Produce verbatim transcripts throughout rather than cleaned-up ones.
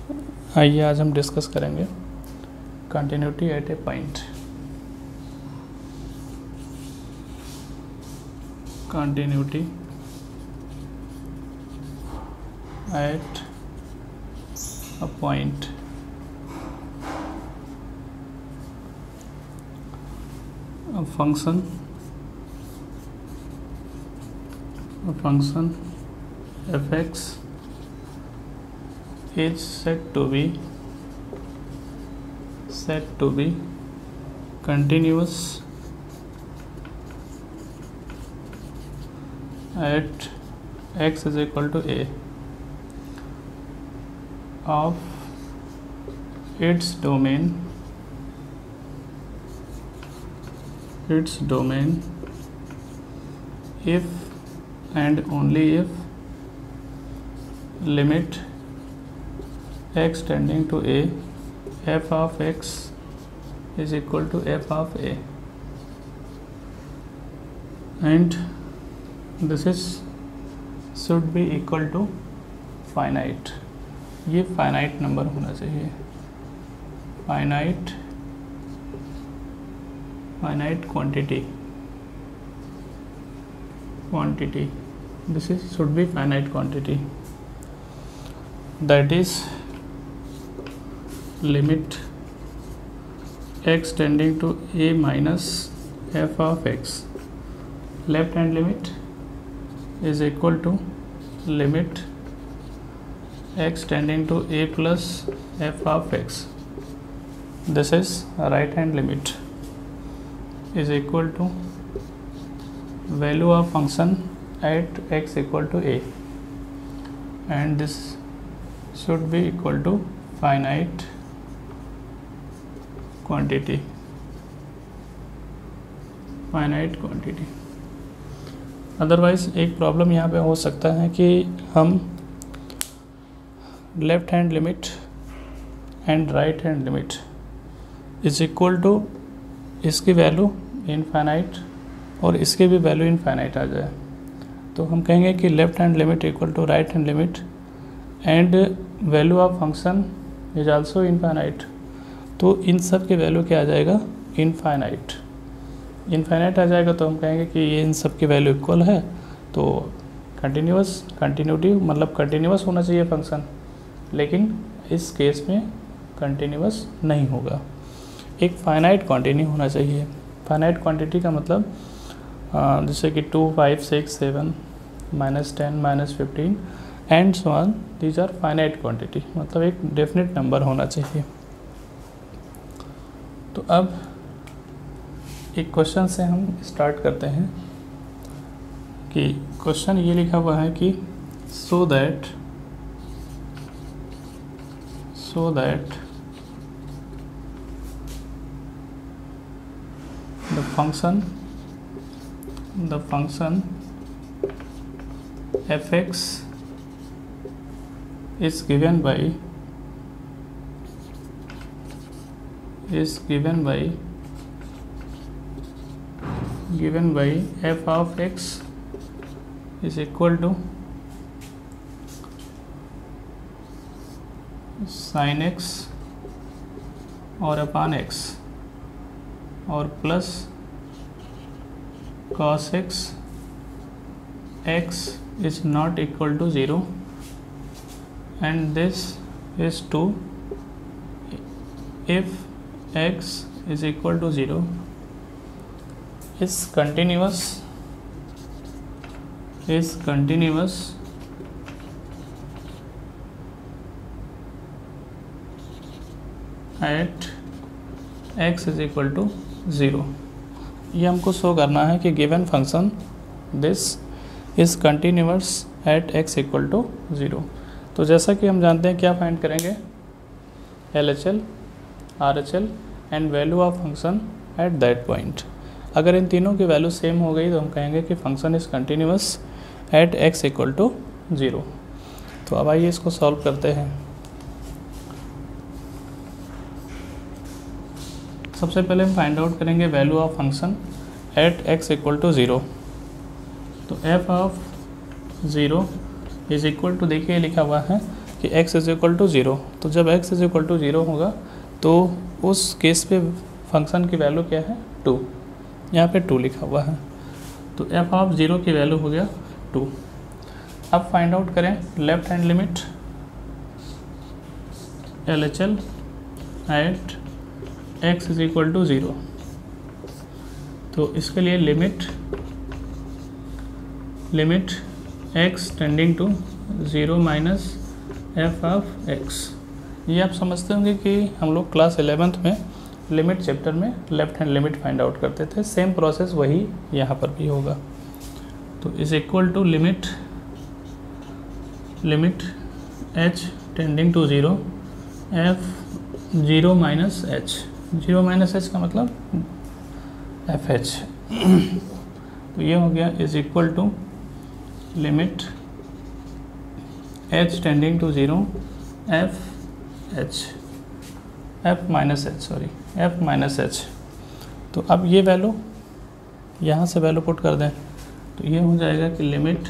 आइए आज हम डिस्कस करेंगे continuity at a point. Continuity at a point. A function a function f(x) is said to be said to be continuous at x is equal to a of its domain its domain if and only if limit x tending to a f of x is equal to f of a, and this is should be equal to finite। ये finite number होना चाहिए, finite finite quantity quantity this is should be finite quantity, that is limit x tending to a minus f of x, left hand limit is equal to limit x tending to a plus f of x, this is right hand limit is equal to value of function at x equal to a, and this should be equal to finite quantity finite quantity। Otherwise एक problem यहाँ पे हो सकता है कि हम left hand limit and right hand limit is equal to इसकी value infinite और इसकी भी वैल्यू इनफाइनाइट आ जाए, तो हम कहेंगे कि left hand limit equal to right hand limit and value of function is also infinite, तो इन सब के वैल्यू क्या आ जाएगा, इनफाइनाइट इनफाइनाइट आ जाएगा। तो हम कहेंगे कि ये इन सब की वैल्यू इक्वल है, तो कंटिन्यूस कंटिन्यूटी मतलब कंटिन्यूस होना चाहिए फंक्शन, लेकिन इस केस में कंटिन्यूस नहीं होगा, एक फाइनाइट क्वांटिटी होना चाहिए। फाइनाइट क्वांटिटी का मतलब जैसे कि two five six seven minus ten minus fifteen and so on, these are finite quantity, मतलब एक डेफिनेट नंबर होना चाहिए। तो अब एक क्वेश्चन से हम स्टार्ट करते हैं कि क्वेश्चन ये लिखा हुआ है कि so that so that the function the function f(x) is given by is given by given by f of x is equal to sin x और upon x और plus cos x x is not equal to zero, and this is true if x is equal to zero, is continuous is continuous at x is equal to zero. ये हमको show करना है कि given function this is continuous at x equal to zero. तो जैसा कि हम जानते हैं क्या फाइंड करेंगे, L H L R H L and value of function at that point. अगर इन तीनों की वैल्यू सेम हो गई तो हम कहेंगे कि function is continuous at x equal to zero. तो अब आइए इसको सॉल्व करते हैं। सबसे पहले हम फाइंड आउट करेंगे value of function at x equal to zero. तो f of zero is equal to, देखिए लिखा हुआ है कि कि x is equal to zero, तो जब x is equal to zero होगा तो उस केस पे फंक्शन की वैल्यू क्या है, टू। यहाँ पे टू लिखा हुआ है, तो एफ ऑफ ज़ीरो की वैल्यू हो गया टू। अब फाइंड आउट करें left hand limit L H L at x is equal to zero. तो इसके लिए limit limit x tending to zero minus f of x। ये आप समझते होंगे कि हम लोग क्लास इलेवेंथ में लिमिट चैप्टर में left hand limit find out करते थे, सेम प्रोसेस वही यहाँ पर भी होगा। तो is equal to limit limit h tending to zero f zero minus h. Zero minus h का मतलब एफ एच। तो ये हो गया is equal to limit h tending to zero f h f minus h sorry f minus h. तो अब ये value यहाँ से वैल्यू पुट कर दें, तो ये हो जाएगा कि limit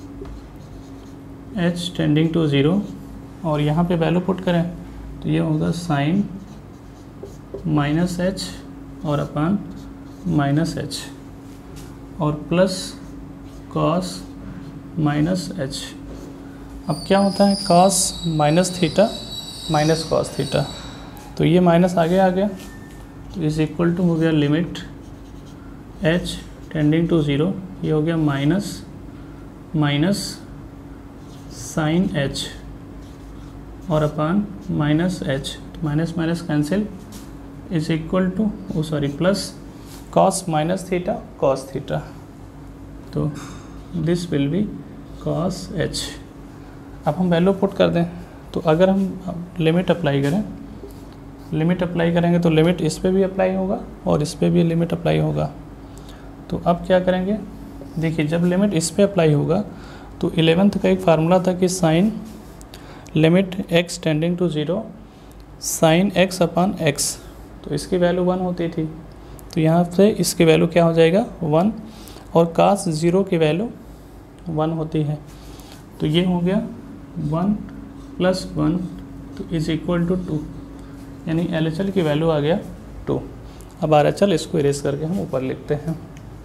h tending to zero और यहाँ पे वैल्यू पुट करें तो ये होगा साइन माइनस एच और अपान माइनस एच और प्लस कॉस माइनस एच। अब क्या होता है cos minus theta minus cos theta, तो ये माइनस आगे आ गया, तो इज इक्वल टू हो गया limit h tending to zero, ये हो गया माइनस माइनस साइन h और अपान माइनस एच, तो minus minus cancel is equal to oh sorry plus cos minus theta cos theta, तो this will be cos h. अब हम value put कर दें, तो अगर हम लिमिट अप्लाई करें लिमिट अप्लाई करेंगे तो लिमिट इस पे भी अप्लाई होगा और इस पे भी लिमिट अप्लाई होगा। तो अब क्या करेंगे, देखिए जब लिमिट इस पे अप्लाई होगा तो इलेवेंथ का एक फार्मूला था कि sine limit x tending to zero sine x upon x, तो इसकी वैल्यू वन होती थी, तो यहाँ से इसकी वैल्यू क्या हो जाएगा वन, और कास ज़ीरो की वैल्यू वन होती है, तो ये हो गया वन प्लस वन, तो इज इक्वल टू टू, यानी एल एच एल की वैल्यू आ गया टू। अब आर एच एल इसको इरेज करके हम ऊपर लिखते हैं।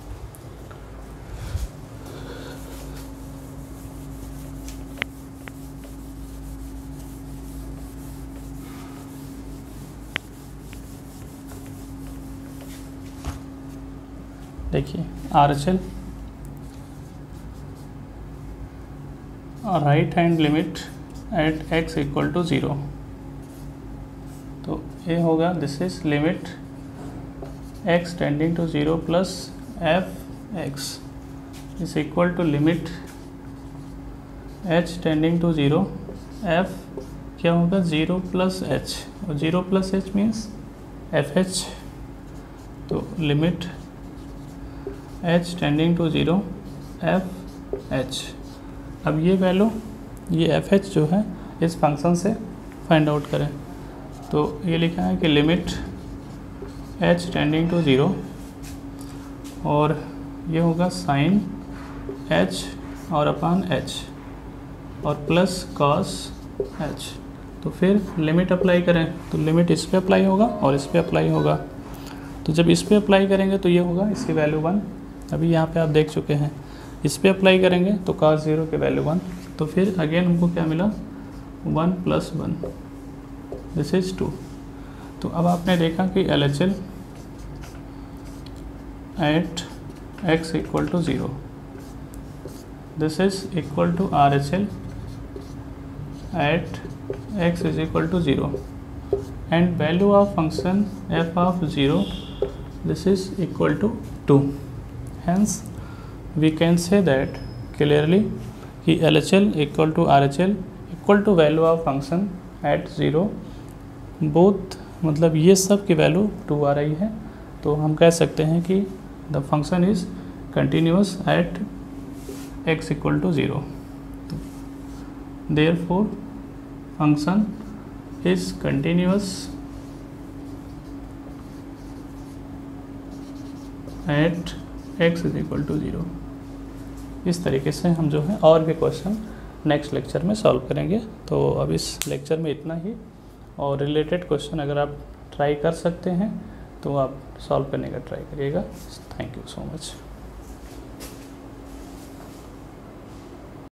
देखिए R H L right hand limit at x equal to zero, तो ये होगा this is limit x tending to zero plus f x is equal to limit h tending to zero f क्या होगा ज़ीरो प्लस h, और zero plus h means f h, तो limit h tending to zero f h. अब ये value ये F H जो है इस फंक्शन से फाइंड आउट करें, तो ये लिखा है कि limit h tending to zero और ये होगा साइन h और अपान h और प्लस कॉस h। तो फिर लिमिट अप्लाई करें तो लिमिट इस पे अप्लाई होगा और इस पे अप्लाई होगा, तो जब इस पे अप्लाई करेंगे तो ये होगा इसकी वैल्यू वन, अभी यहाँ पे आप देख चुके हैं। इस पे अप्लाई करेंगे तो cos ज़ीरो की वैल्यू वन, तो फिर अगेन हमको क्या मिला one plus one, this is two. तो अब आपने देखा कि L H L at x equal to zero, this is equal to R H L at x is equal to zero and value of function f of zero this is equal to two. Hence, we can say that clearly कि L H L equal to R H L equal to value of function at zero, both मतलब ये सब की value to आ रही है, तो हम कह सकते हैं कि the function is continuous at x equal to zero. Therefore, function is continuous at x is equal to zero. इस तरीके से हम जो है और भी क्वेश्चन नेक्स्ट लेक्चर में सॉल्व करेंगे। तो अब इस लेक्चर में इतना ही, और रिलेटेड क्वेश्चन अगर आप ट्राई कर सकते हैं तो आप सॉल्व करने का ट्राई करिएगा। Thank you so much.